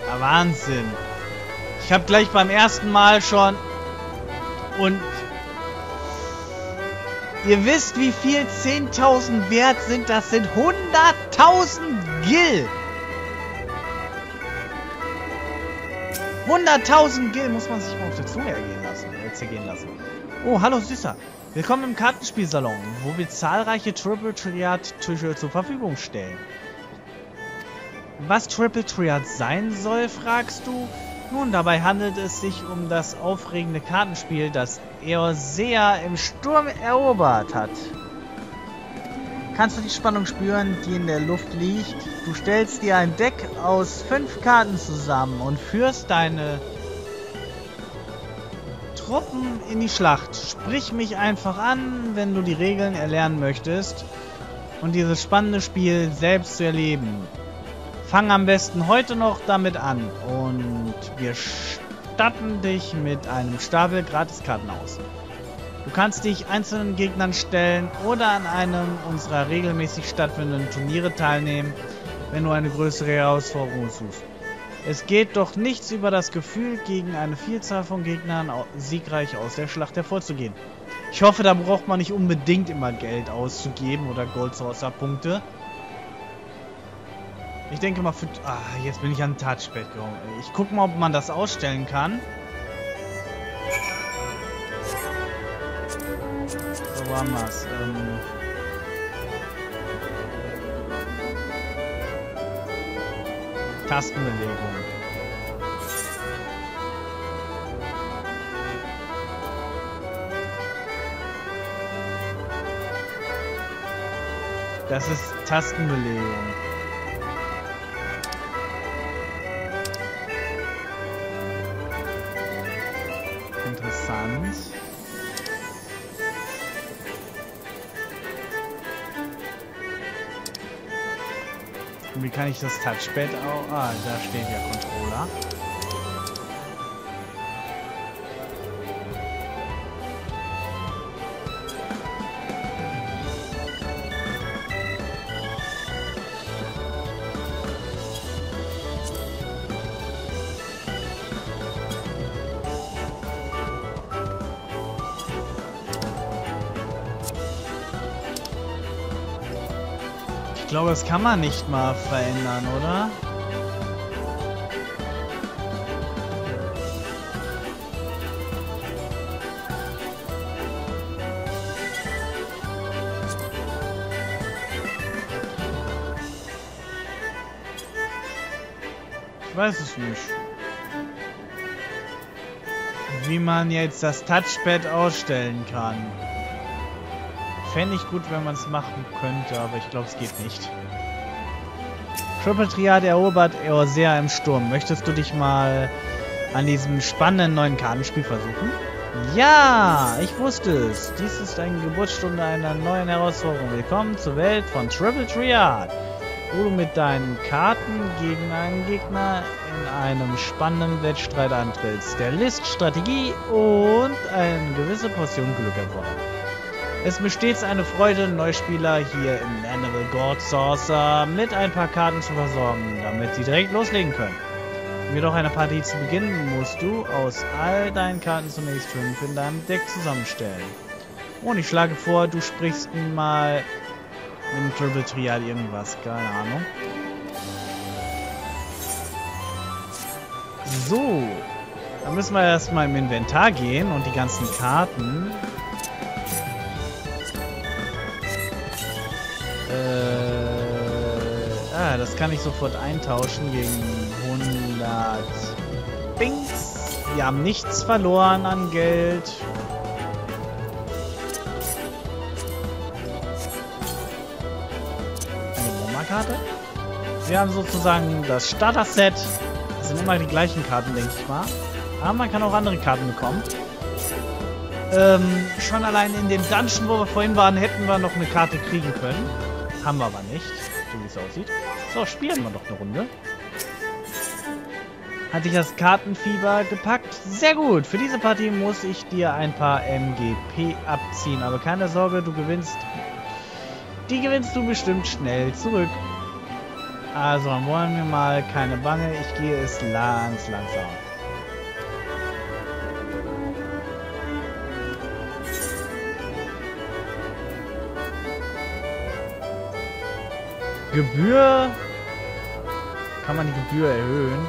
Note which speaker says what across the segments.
Speaker 1: Ah, Wahnsinn. Ich habe gleich beim ersten Mal schon... Und... Ihr wisst, wie viel 10.000 wert sind? Das sind 100.000 Gil. 100.000 Gil muss man sich mal auf der Zunge zergehen lassen. Oh, hallo Süßer. Willkommen im Kartenspielsalon, wo wir zahlreiche Triple Triad Tische zur Verfügung stellen. Was Triple Triad sein soll, fragst du? Nun, dabei handelt es sich um das aufregende Kartenspiel, das Eorzea im Sturm erobert hat. Kannst du die Spannung spüren, die in der Luft liegt? Du stellst dir ein Deck aus 5 Karten zusammen und führst deine Truppen in die Schlacht. Sprich mich einfach an, wenn du die Regeln erlernen möchtest und dieses spannende Spiel selbst zu erleben. Fang am besten heute noch damit an und wir statten dich mit einem Stapel Gratiskarten aus. Du kannst dich einzelnen Gegnern stellen oder an einem unserer regelmäßig stattfindenden Turniere teilnehmen, wenn du eine größere Herausforderung suchst. Es geht doch nichts über das Gefühl, gegen eine Vielzahl von Gegnern siegreich aus der Schlacht hervorzugehen. Ich hoffe, da braucht man nicht unbedingt immer Geld auszugeben oder Gold-Saucer-Punkte. Ich denke mal, jetzt bin ich an den Touchpad gekommen. Ich gucke mal, ob man das ausstellen kann. So, wo haben wir's? Tastenbelegung. Das ist Tastenbelegung. Interessant. Und wie kann ich das Touchpad auch... Ah, da steht ja Controller. Ich glaube, das kann man nicht mal verändern, oder? Ich weiß es nicht. Wie man jetzt das Touchpad ausstellen kann. Fände ich gut, wenn man es machen könnte, aber ich glaube, es geht nicht. Triple Triad erobert Eorzea im Sturm. Möchtest du dich mal an diesem spannenden neuen Kartenspiel versuchen? Ja, ich wusste es. Dies ist eine Geburtsstunde einer neuen Herausforderung. Willkommen zur Welt von Triple Triad, wo du mit deinen Karten gegen einen Gegner in einem spannenden Wettstreit antrittst, der List, Strategie und eine gewisse Portion Glück erfordert. Es ist mir stets eine Freude, Neuspieler hier im Animal God Saucer mit ein paar Karten zu versorgen, damit sie direkt loslegen können. Um jedoch eine Partie zu beginnen, musst du aus all deinen Karten zunächst 5 in deinem Deck zusammenstellen. Und ich schlage vor, du sprichst mal in Triple Triad irgendwas, keine Ahnung. So, dann müssen wir erstmal im Inventar gehen und die ganzen Karten... das kann ich sofort eintauschen gegen 100 Bings. Wir haben nichts verloren an Geld. Eine Bomberkarte. Wir haben sozusagen das Starter-Set. Das sind immer die gleichen Karten, denke ich mal. Aber man kann auch andere Karten bekommen. Schon allein in dem Dungeon, wo wir vorhin waren, hätten wir noch eine Karte kriegen können. Haben wir aber nicht, so wie es aussieht. So, spielen wir doch eine Runde. Hatte ich das Kartenfieber gepackt? Sehr gut. Für diese Partie muss ich dir ein paar MGP abziehen. Aber keine Sorge, du gewinnst. Die gewinnst du bestimmt schnell zurück. Also, dann wollen wir mal keine Bange. Ich gehe es langsam. Gebühr. Kann man die Gebühr erhöhen?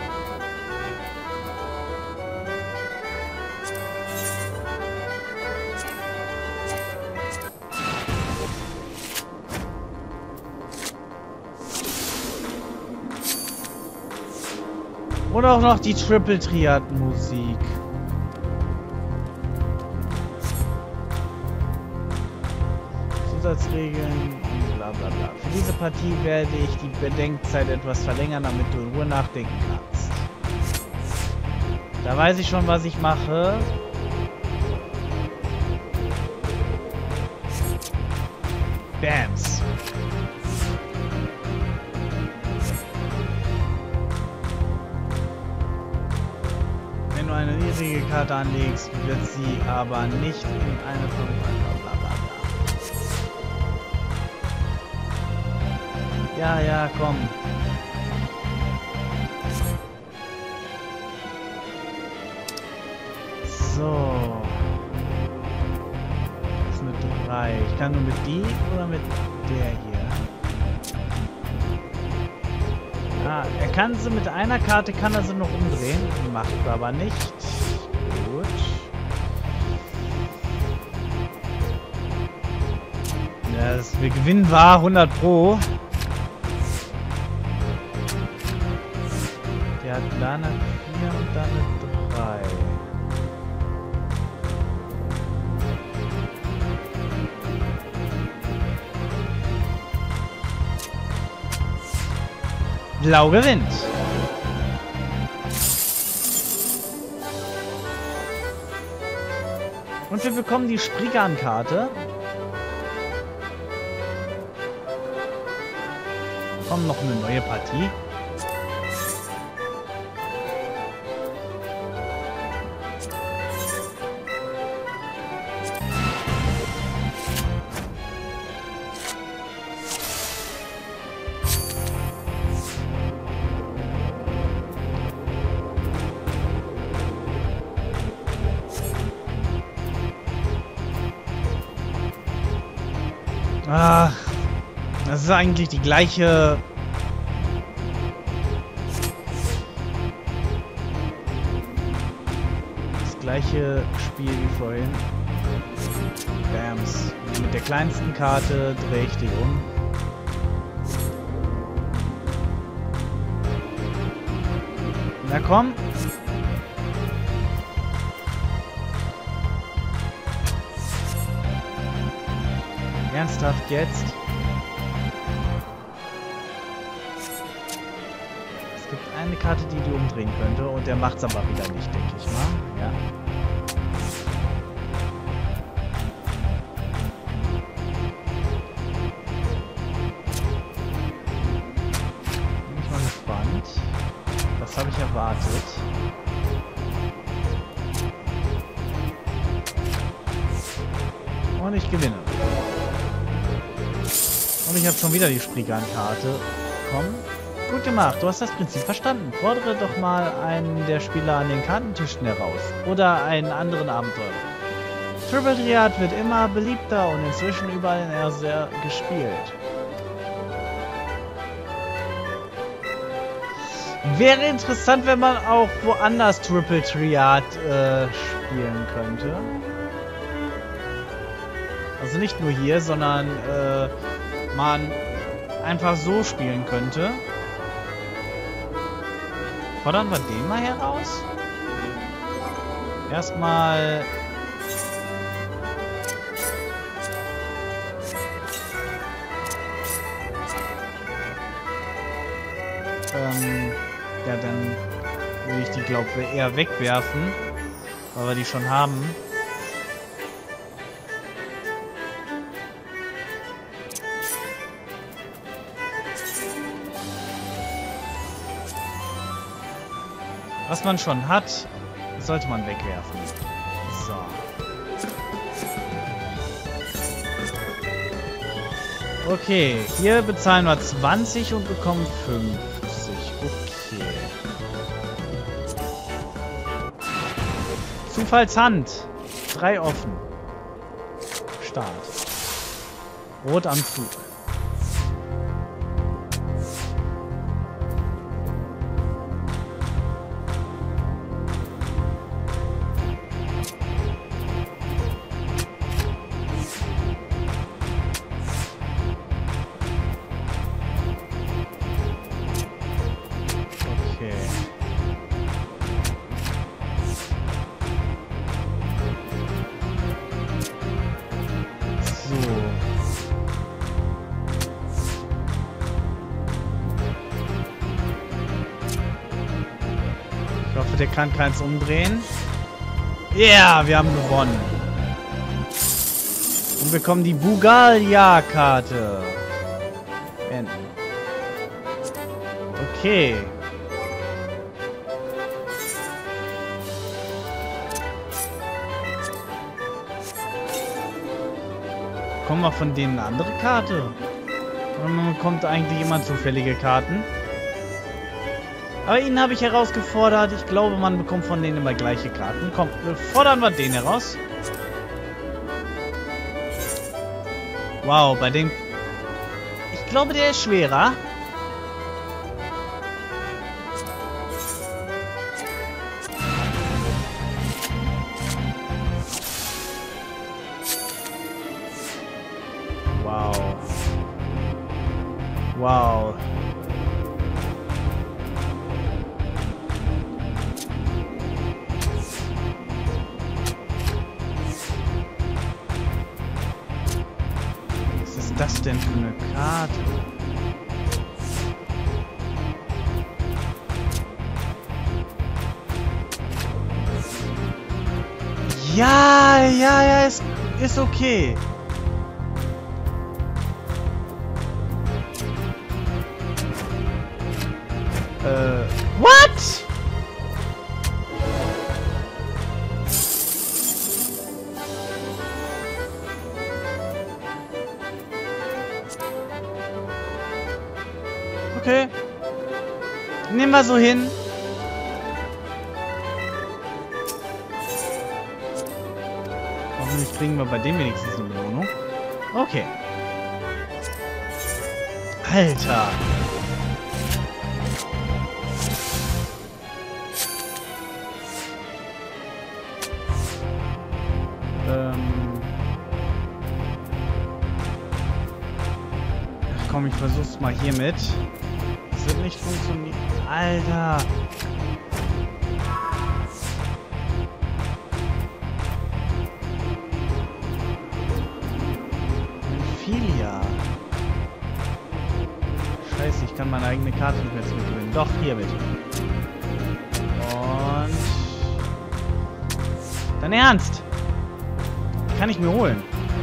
Speaker 1: Und auch noch die Triple Triad Musik. Zusatzregeln und bla bla bla. Für diese Partie werde ich die Bedenkzeit etwas verlängern, damit du in Ruhe nachdenken kannst. Da weiß ich schon, was ich mache. Bams. Wenn du eine niedrige Karte anlegst, wird sie aber nicht in eine von bla bla bla. Ja, komm. So. Das ist eine 3. Ich kann nur mit die oder mit der hier. Ah, er kann sie mit einer Karte, kann er sie noch umdrehen. Macht aber nicht. Gut. Ja, wir gewinnen war 100 Pro. Der hat da eine 4 und dann eine 3. Blau gewinnt. Und wir bekommen die Spriggan-Karte. Kommt noch eine neue Partie. Ach, das ist eigentlich die gleiche... Das gleiche Spiel wie vorhin. Bams. Mit der kleinsten Karte drehe ich die um. Na komm. Ernsthaft jetzt? Es gibt eine Karte, die du umdrehen könnte und der macht's aber wieder nicht, denke ich mal. Ja. Bin ich mal gespannt. Was habe ich erwartet? Und ich gewinne. Und ich habe schon wieder die Spriggan-Karte. Komm. Gut gemacht. Du hast das Prinzip verstanden. Fordere doch mal einen der Spieler an den Kartentischen heraus. Oder einen anderen Abenteurer. Triple Triad wird immer beliebter und inzwischen überall in Erse gespielt. Wäre interessant, wenn man auch woanders Triple Triad spielen könnte. Also nicht nur hier, sondern man einfach so spielen könnte. Fordern wir den mal heraus? Erstmal... ja, dann würde ich die, glaube ich, eher wegwerfen, weil wir die schon haben. Was man schon hat, sollte man wegwerfen. So. Okay, hier bezahlen wir 20 und bekommen 50. Okay. Zufallshand. 3 offen. Start. Rot am Zug. Ich hoffe, der kann keins umdrehen. Ja, yeah, wir haben gewonnen. Und bekommen die Bugalia-Karte. Enden. Okay. Bekommen wir von denen eine andere Karte? Oder man bekommt eigentlich immer zufällige Karten? Aber ihn habe ich herausgefordert. Ich glaube, man bekommt von denen immer gleiche Karten. Komm, fordern wir den heraus. Wow, bei dem... Ich glaube, der ist schwerer. Wow. Wow. Was ist das denn für eine Karte? Ja, ist okay. What? Okay. Nehmen wir so hin. Hoffentlich kriegen wir bei dem wenigstens eine Belohnung. Okay. Alter. Komm, ich versuch's mal hiermit. Das wird nicht funktionieren. Alter. Filia. Scheiße, ich kann meine eigene Karte nicht mehr zurückgewinnen. Doch, hiermit. Und... Dein Ernst? Kann ich mir holen.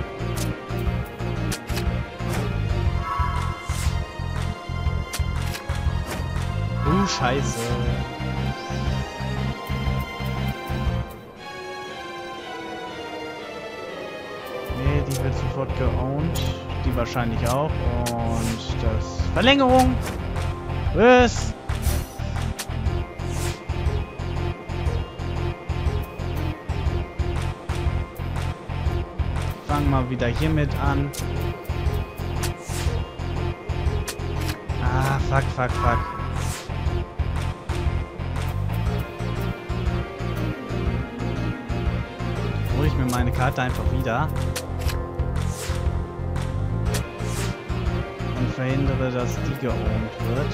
Speaker 1: Scheiße. Nee, die wird sofort geowned. Die wahrscheinlich auch. Und das... Verlängerung! Was? Fangen wir wieder hiermit an. Ah, fuck. Hole ich mir meine Karte einfach wieder. Und verhindere, dass die geowned wird.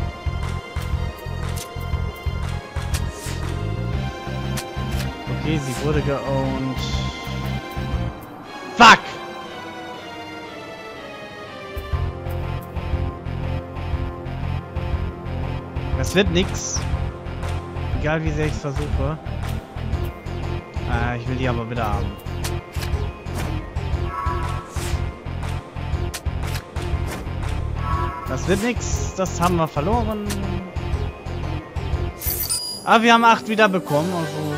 Speaker 1: Okay, sie wurde geowned. Fuck! Das wird nix. Egal wie sehr ich es versuche. Ich will die aber wieder haben. Das wird nix. Das haben wir verloren. Aber wir haben 8 wieder bekommen. Also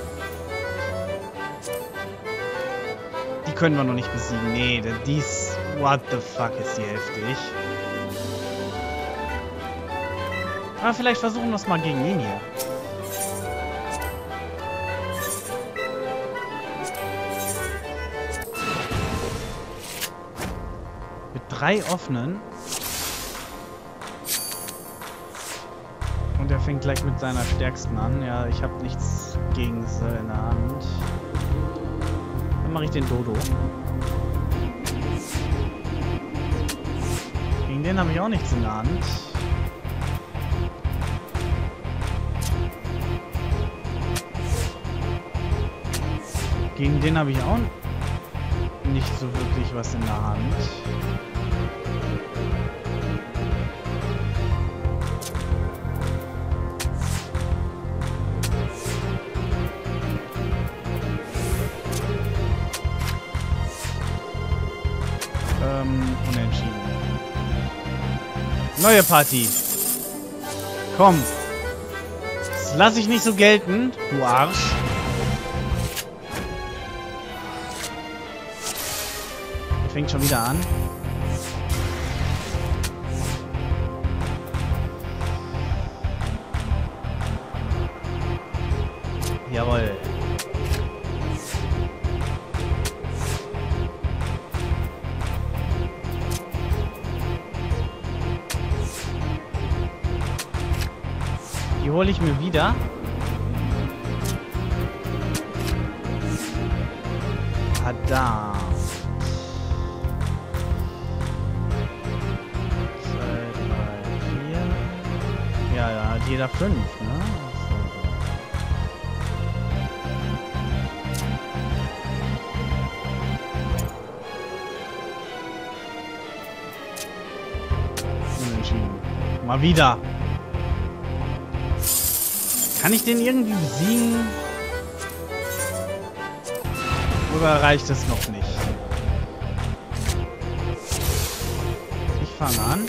Speaker 1: die können wir noch nicht besiegen. Nee, die ist What the fuck, ist die heftig. Aber vielleicht versuchen wir es mal gegen ihn hier. Mit 3 offenen. Und er fängt gleich mit seiner stärksten an. Ja, ich habe nichts gegen sie in der Hand. Dann mache ich den Dodo. Gegen den habe ich auch nichts in der Hand. Gegen den habe ich auch nicht so wirklich was in der Hand. Unentschieden. Neue Partie. Komm. Das lasse ich nicht so gelten, du Arsch. Fängt schon wieder an. Jawohl. Die hole ich mir wieder. Verdammt. 2, 3, 4. Ja, ja, jeder 5, ne? Unentschieden. Mal wieder. Kann ich den irgendwie besiegen? Oder reicht es noch nicht? Ich fange an.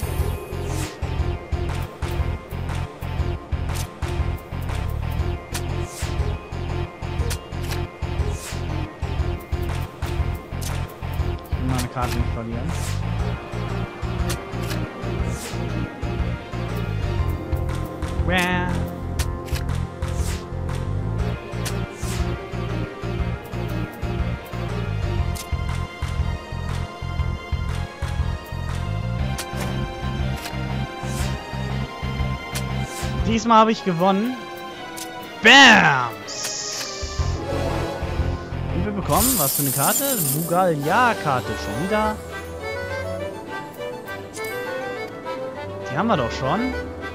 Speaker 1: Ich will meine Karte nicht verlieren. Diesmal habe ich gewonnen. Bams! Und wir bekommen, was für eine Karte? Bugalja-Karte schon wieder. Die haben wir doch schon.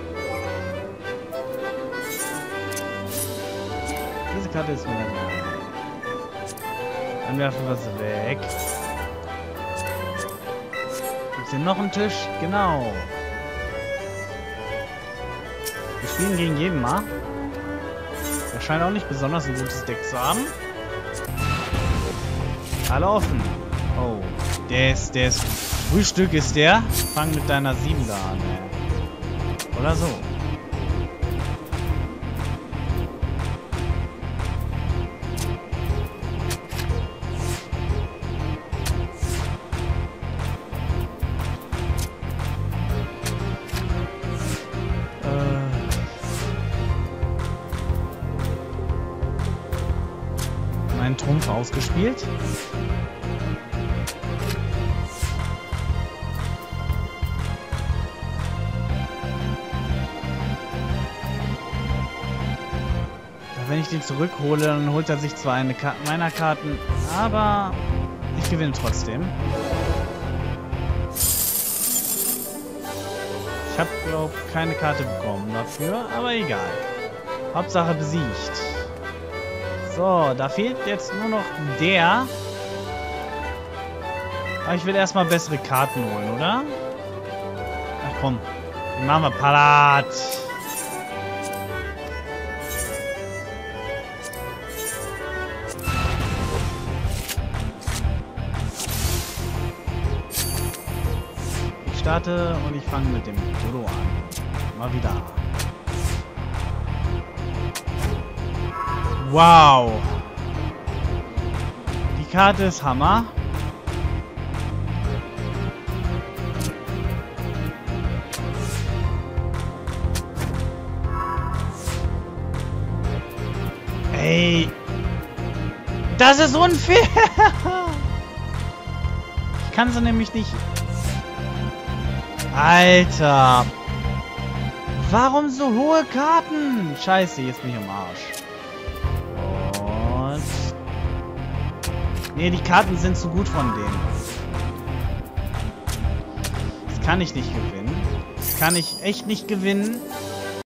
Speaker 1: Diese Karte ist wieder da. Dann werfen wir sie weg. Gibt es hier noch einen Tisch? Genau. Wir spielen gegen jeden mal. Er scheint auch nicht besonders ein gutes Deck zu haben. Alle offen. Oh. Der ist Frühstück ist der. Fang mit deiner 7 da an, ey. Oder so. Mein Trumpf ausgespielt. Wenn ich den zurückhole, dann holt er sich zwar eine meiner Karten, aber ich gewinne trotzdem. Ich habe, glaube ich, keine Karte bekommen dafür, aber egal. Hauptsache besiegt. So, da fehlt jetzt nur noch der. Aber ich will erstmal bessere Karten holen, oder? Ach komm, den machen wir parat. Ich starte und ich fange mit dem Dodo an. Mal wieder. Wow. Die Karte ist Hammer. Ey. Das ist unfair. Ich kann sie nämlich nicht... Alter. Warum so hohe Karten? Scheiße, jetzt bin ich am Arsch. Und... Nee, die Karten sind zu gut von denen. Das kann ich nicht gewinnen. Das kann ich echt nicht gewinnen.